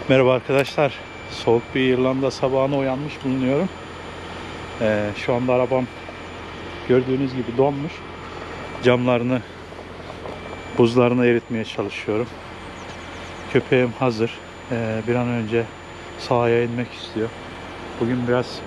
Merhaba arkadaşlar. Soğuk bir İrlanda sabahına uyanmış bulunuyorum. Şu anda arabam gördüğünüz gibi donmuş. Camlarını, buzlarını eritmeye çalışıyorum. Köpeğim hazır. Bir an önce sahaya inmek istiyor. Bugün biraz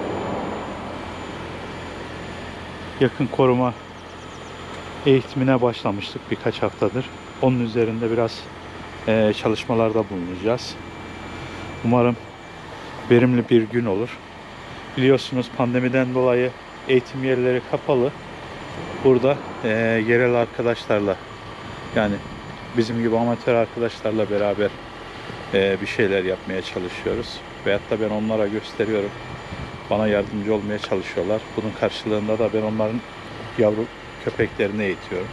yakın koruma eğitimine başlamıştık birkaç haftadır. Onun üzerinde biraz çalışmalarda bulunacağız. Umarım verimli bir gün olur. Biliyorsunuz pandemiden dolayı eğitim yerleri kapalı. Burada yerel arkadaşlarla, yani bizim gibi amatör arkadaşlarla beraber bir şeyler yapmaya çalışıyoruz. Veyahut da ben onlara gösteriyorum. Bana yardımcı olmaya çalışıyorlar. Bunun karşılığında da ben onların yavru köpeklerini eğitiyorum.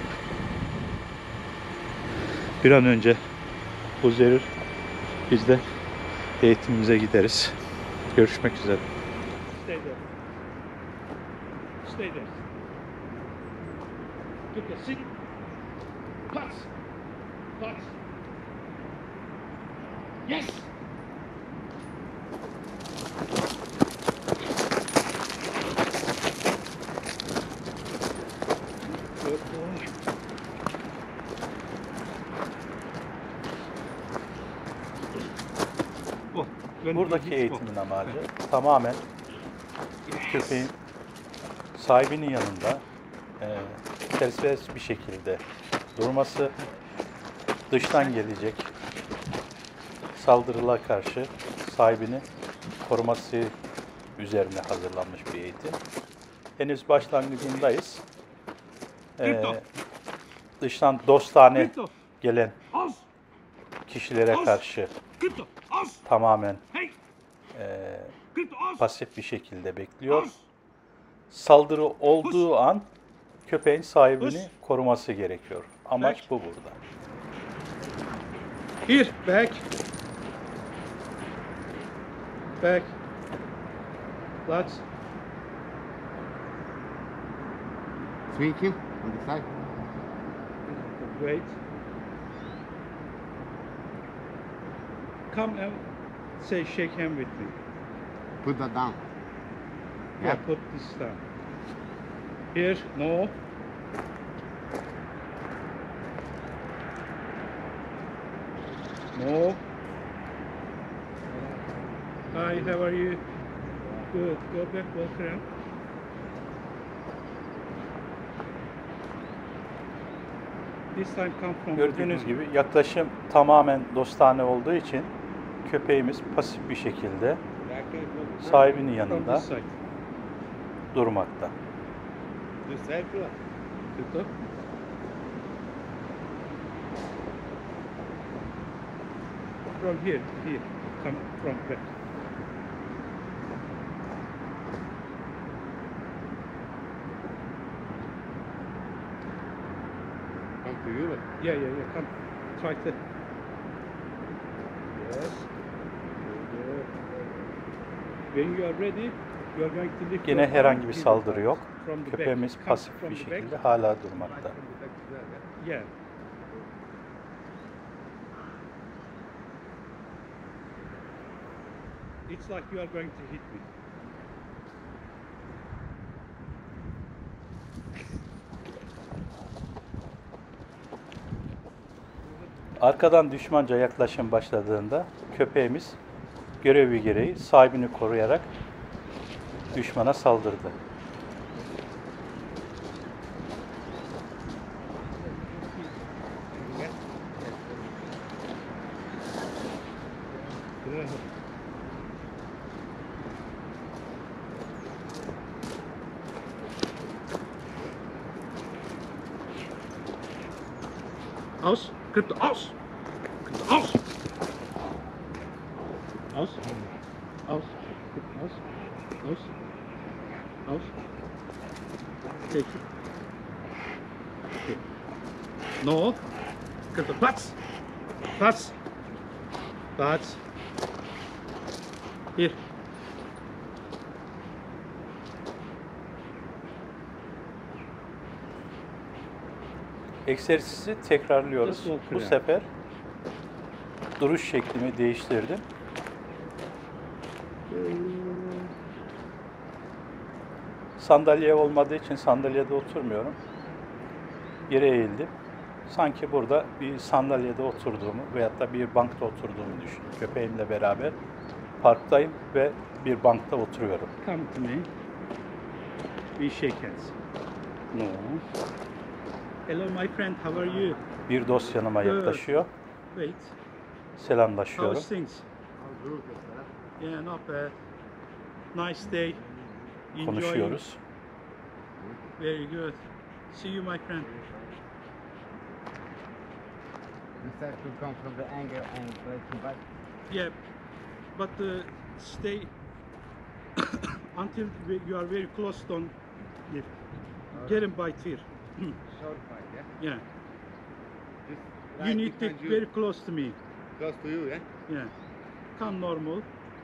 Bir an önce buz erir, biz de eğitimimize gideriz. Görüşmek üzere. Stay there. Stay there. Look at, sit. Plus. Plus. Yes. Good boy. Buradaki eğitimin amacı tamamen köpeğin sahibinin yanında serbest bir şekilde durması, dıştan gelecek saldırılara karşı sahibini koruması üzerine hazırlanmış bir eğitim. Henüz başlangıcındayız. Dıştan dostane gelen kişilere karşı tamamen pasif bir şekilde bekliyor. Saldırı olduğu an köpeğin sahibini koruması gerekiyor. Amaç bu burada. Here, back. Back. Lots. Swing him on the side. Wait. Come and say shake hand with me. Put that down. Yeah, put this down. Here, no. No. Hi, how are you? Good. Go back, walk around. This time come from Gördüğünüz gibi yaklaşım tamamen dostane olduğu için köpeğimiz pasif bir şekilde sahibinin yanında durmakta. From here, come from back. Come to you. Yeah, come. Try to. Yes. Good. When you are ready, you are going to lift Yine your herhangi arm bir to the saldırı back. yok. From the Köpeğimiz back. pasif Come bir from the back. şekilde hala durmakta. Yeah. It's like you are going to hit me. Arkadan düşmanca yaklaşım başladığında köpeğimiz görevi gereği sahibini koruyarak düşmana saldırdı. Aus. Kırptı. Aus. Kırptı. Aus. Aus. Aus. Kırptı. Aus. Aus. Aus. Take it. Okay. No. Kırptı. Platz. Platz. Platz. Here. Egzersizi tekrarlıyoruz. Bu sefer duruş şeklimi değiştirdim. Sandalye olmadığı için sandalyede oturmuyorum. Yere eğildim. Sanki burada bir sandalyede oturduğumu veyahut da bir bankta oturduğumu düşün. Köpeğimle beraber parktayım ve bir bankta oturuyorum. Come to me. We shake hands. No. Hello my friend, how are you? Bir dost yanıma yaklaşıyor. Wait. Selamlaşıyorum. How's things? How good is that? Yeah, not bad. Nice day. Enjoying. Konuşuyoruz. Very good. See you my friend. You said to come from the angle and play some back. Yeah, but stay until you are very close to it. Get him bite here. Short fight, yeah? Yeah. Just You right need to behind you. very close to me. Close to you, yeah? Yeah. Come normal.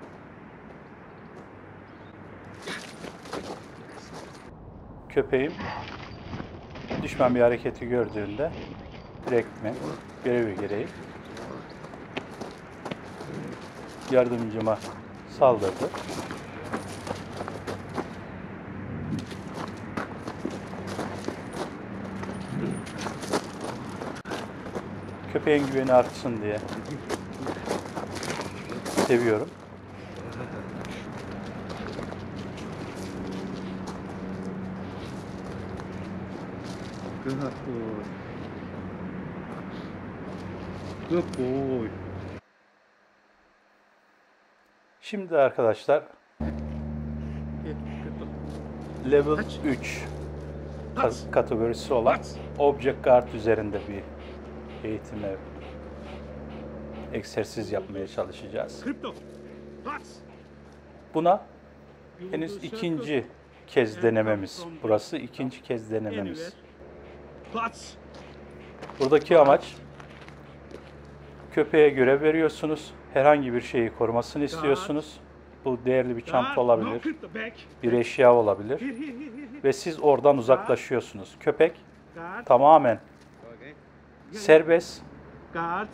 Köpeğim düşman bir hareketi gördüğünde direktmen görevi gereği yardımcıma saldırdı. Köpeğin güveni artsın diye seviyorum. Good boy. Good boy. Şimdi arkadaşlar level Kaç? 3 Kaç? kategorisi olan Kaç? Object Guard üzerinde bir eğitime egzersiz yapmaya çalışacağız. Crypto. Bats. Buna You will henüz do circle ikinci kez and denememiz. come from Burası ikinci kez anywhere. denememiz. Bats. Buradaki amaç köpeğe görev veriyorsunuz. Herhangi bir şeyi korumasını istiyorsunuz. Bu değerli bir çanta No olabilir, crypto back. bir eşya olabilir Here, here, here, here. ve siz oradan uzaklaşıyorsunuz. Köpek Guard. tamamen Okay. serbest, Guard.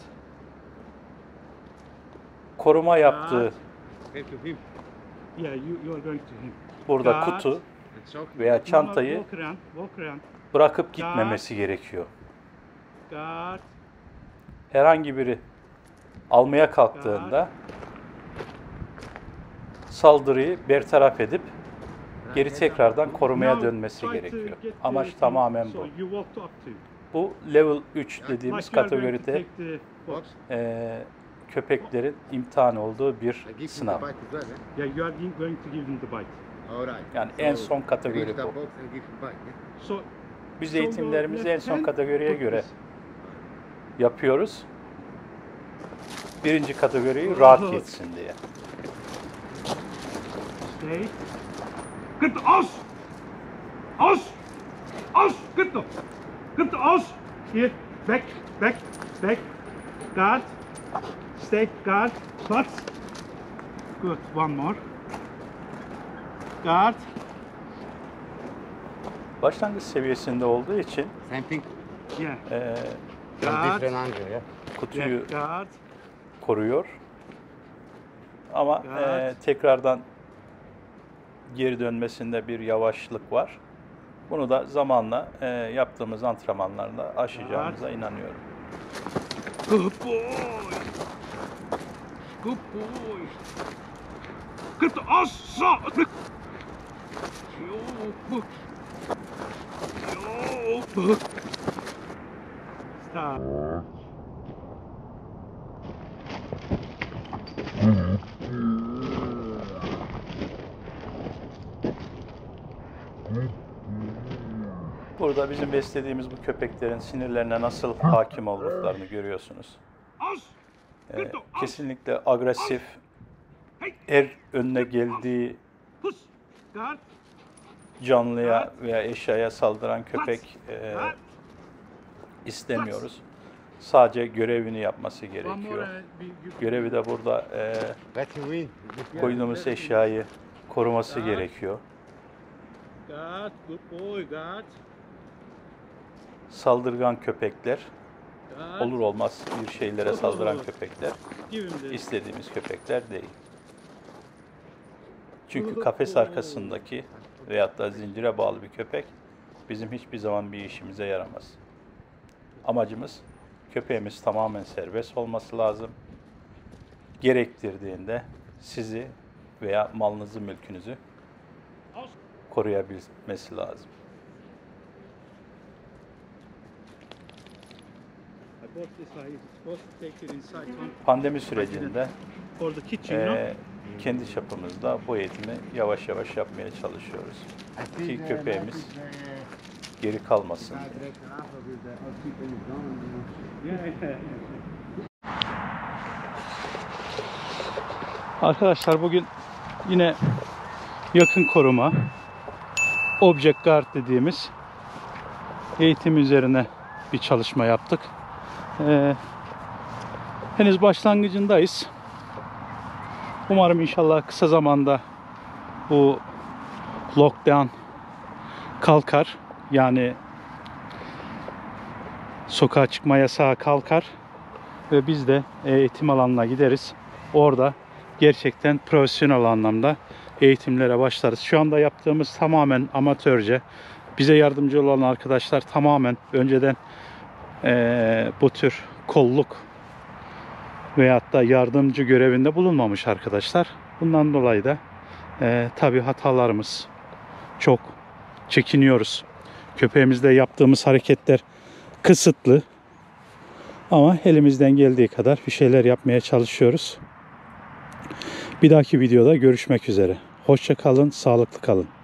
koruma yaptığı Okay, to him. Yeah, you are going to him. burada Guard. kutu And shock him. veya çantayı Walk around. Walk around. bırakıp gitmemesi gerekiyor. Guard. Herhangi biri almaya kalktığında saldırıyı bertaraf edip geri tekrardan korumaya Now, dönmesi try to gerekiyor. get the Amaç thing tamamen so bu. you walked up to. Bu level 3 dediğimiz Like you are going to kategoride take the box. köpeklerin imtihan olduğu bir I give him sınav. the bite as well, yeah? Yeah, you are going to give him the bite. Alright. Yani en son kategori reach the bu. box and give him bite, yeah? So Biz show your eğitimlerimizi en left son hand, kategoriye put göre this. yapıyoruz. Birinci kategoriyi rahat geçsin diye. Stay. Crypto, aus! Aus! Aus! Crypto! Crypto, aus! Here, back, back, back. Guard. Stay, guard. Butts. Good, one more. Guard. Başlangıç seviyesinde olduğu için Same thing. Yeah. From Guard. different angle, yeah? kutuyu Yeah, guard. koruyor. Ama Evet. tekrardan geri dönmesinde bir yavaşlık var. Bunu da zamanla yaptığımız antrenmanlarla aşacağımıza inanıyorum. Good boy. Good boy. Crypto, aus! Stop! Yo, Stop. Burada bizim beslediğimiz bu köpeklerin sinirlerine nasıl hakim olduklarını görüyorsunuz. Aus! Crypto, aus! Kesinlikle agresif, Hey! önüne geldiği Push! Guard! canlıya veya eşyaya saldıran köpek Guard! istemiyoruz. Sadece görevini yapması One more gerekiyor. and Görevi de burada Let you win. koyduğumuz eşyayı koruması gerekiyor. Guard, good boy, guard. Saldırgan köpekler olur olmaz bir şeylere saldıran Olur. köpekler Give him the... istediğimiz köpekler değil. Çünkü kafes arkasındaki veyahut da zincire bağlı bir köpek bizim hiçbir zaman bir işimize yaramaz. Amacımız köpeğimiz tamamen serbest olması lazım. Gerektirdiğinde sizi veya malınızı, mülkünüzü koruyabilmesi lazım. I bought this, I supposed to take it inside Pandemi sürecinde for the kitchen, no? kendi çapımızda bu eğitimi yavaş yavaş yapmaya çalışıyoruz. I see Ki the köpeğimiz message, geri kalmasın guy diye. director off of is that other people is gone, you know. Arkadaşlar bugün yine yakın koruma, Object Guard dediğimiz eğitim üzerine bir çalışma yaptık. Henüz başlangıcındayız. Umarım inşallah kısa zamanda bu lockdown kalkar. Yani sokağa çıkma yasağı kalkar ve biz de eğitim alanına gideriz. Orada gerçekten profesyonel anlamda eğitimlere başlarız. Şu anda yaptığımız tamamen amatörce. Bize yardımcı olan arkadaşlar tamamen önceden bu tür kolluk veyahut da yardımcı görevinde bulunmamış arkadaşlar. Bundan dolayı da tabii hatalarımız çok, çekiniyoruz. Köpeğimizde yaptığımız hareketler kısıtlı ama elimizden geldiği kadar bir şeyler yapmaya çalışıyoruz. Bir dahaki videoda görüşmek üzere. Hoşça kalın, sağlıklı kalın.